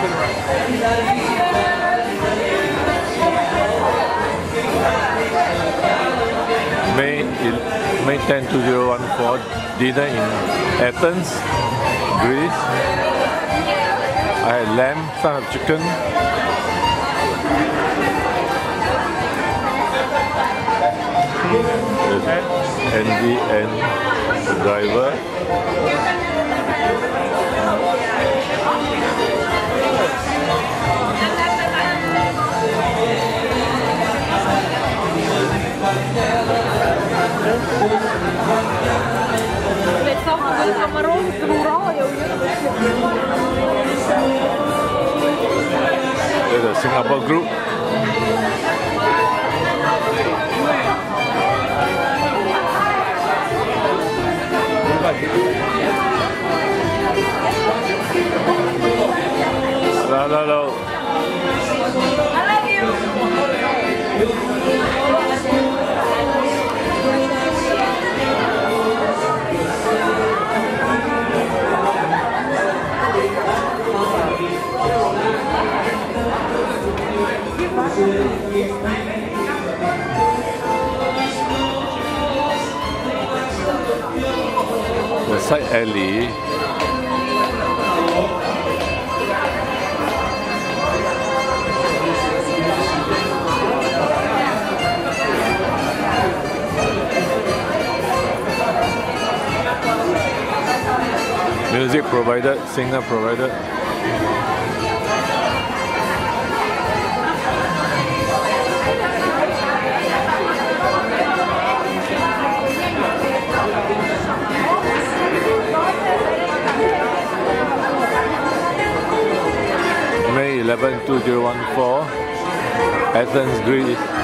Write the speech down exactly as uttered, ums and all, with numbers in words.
May May tenth two thousand fourteen, dinner in Athens, Greece. I had lamb, son of chicken. There's Andy and the driver. There's a Singapore group. No, no, no. I love you. The side alley. Music provided, singer provided. May eleventh two thousand fourteen, Athens, Greece.